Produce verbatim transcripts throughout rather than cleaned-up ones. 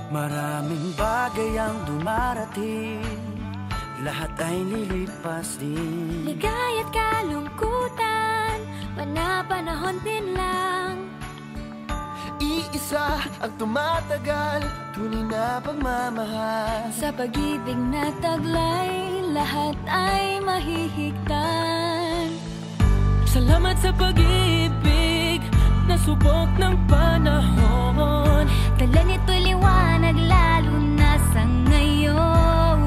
Maraming bagay ang dumarating, lahat ay lilipas din. Ligaya't kalungkutan, panapanahon din lang. Iisa ang tumatagal, tunay na pagmamahal. Sa pag-ibig na taglay, lahat ay mahihigtan. Salamat sa pag-ibig, nasubok ng panahon. Dala nito'y liwanag, lalo na sa ngayon.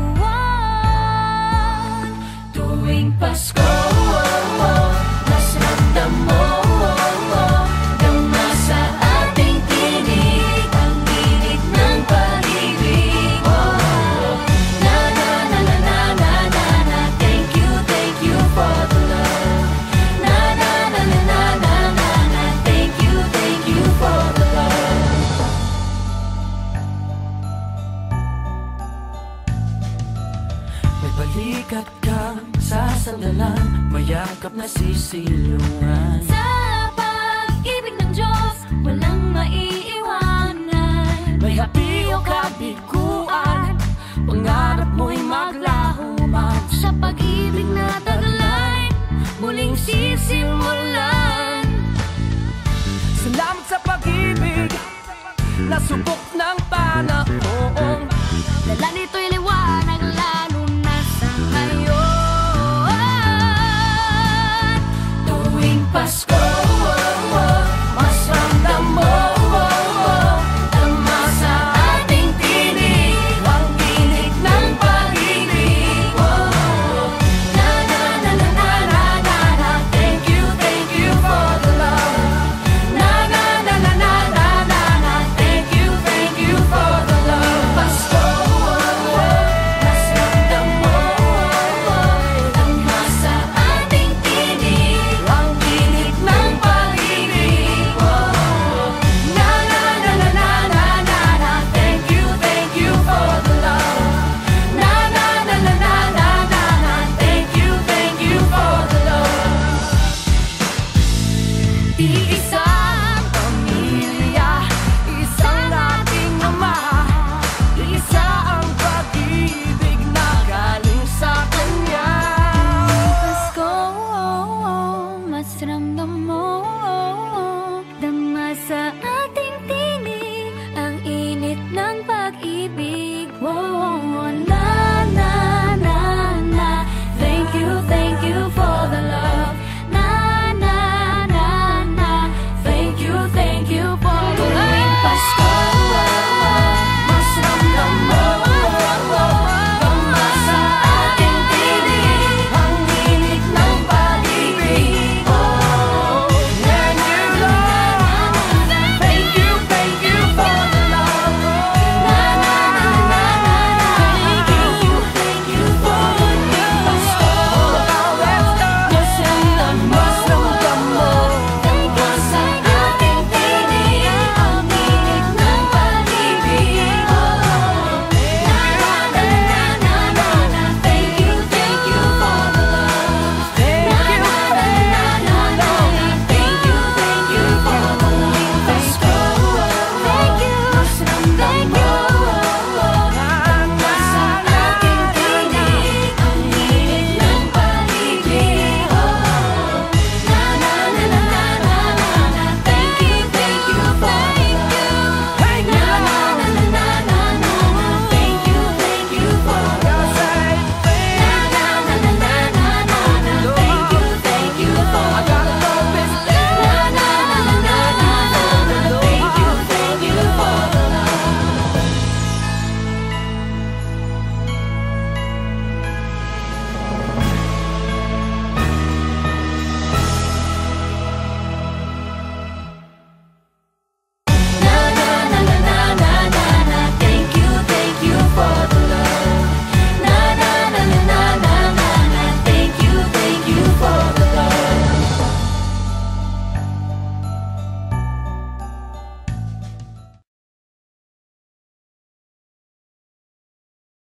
Tuwing Pasko, oh, oh, mas ramdam mo, oh, oh, gama sa ating tinig, ang tinig ng pag-ibig. Oh, oh, na na na na na na na na. Thank you, thank you for the love. Na na na na na na na na. Thank you, thank you for the love. May balikat kang sasandalan, mayakap na sisilungan. Sa pag-ibig ng Diyos, walang maiiwanan. May hapi o kabiguan, pangarap mo'y maglaho man. Sa pag-ibig na taglay, muling sisimulan. Salamat sa pag-ibig, nasubok ng panahon. Dala nito'y